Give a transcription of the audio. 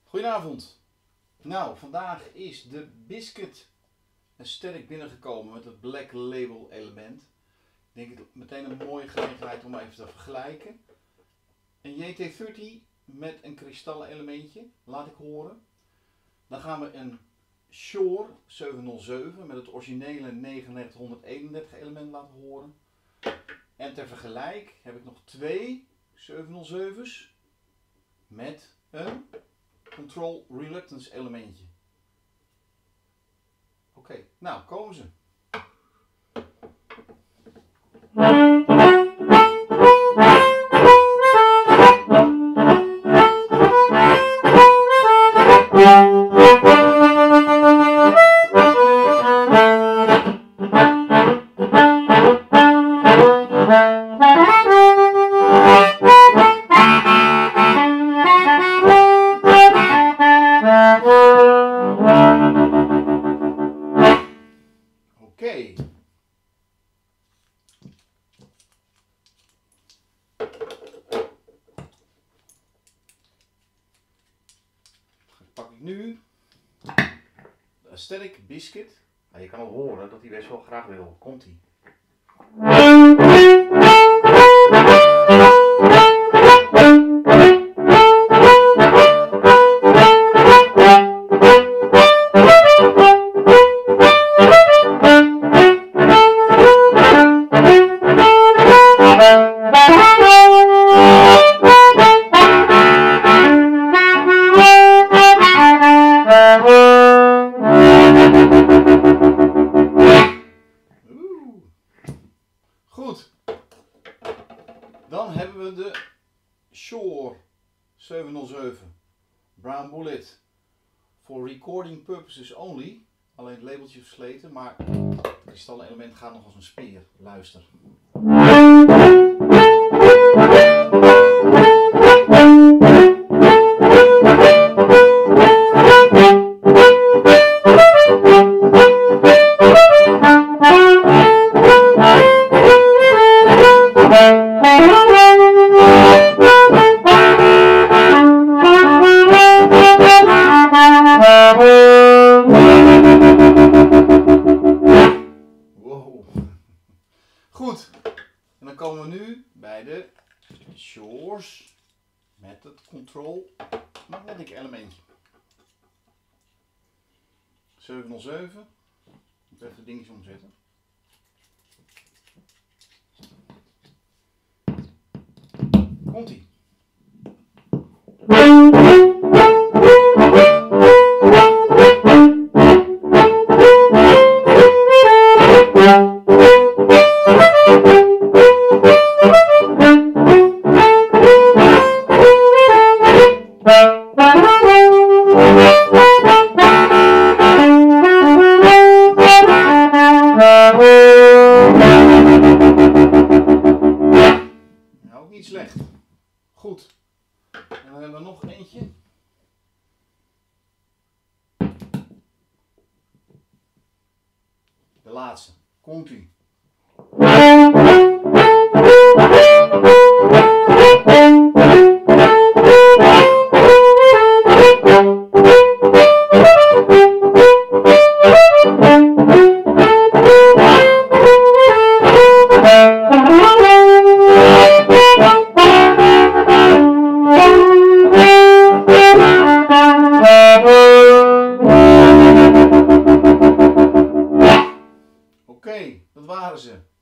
Goedenavond. Nou, vandaag is de Biscuit sterk binnengekomen met het Black Label element. Ik denk het meteen een mooie gelegenheid om even te vergelijken. Een JT30 met een kristallen elementje, laat ik horen. Dan gaan we een Shure 707 met het originele 9931 element laten horen. En ter vergelijk heb ik nog twee 707's met een Control Reluctance elementje. Oké, nou komen ze. Oké. Pak ik nu de Aesthetic Biscuit. Nou, je kan al horen dat hij best wel graag wil. Komt hij. Goed, dan hebben we de Shure 707 Brown Bullet for recording purposes only. Alleen het labeltje versleten, maar het kristallen element gaat nog als een speer. Luister. Goed, en dan komen we nu bij de Shures met het Control Magnetic elementje. 707, ik moet even dingetjes omzetten. Komt-ie. Nou, niet slecht. Goed. En dan hebben we nog eentje. De laatste. Komt-ie. Oké, dat waren ze.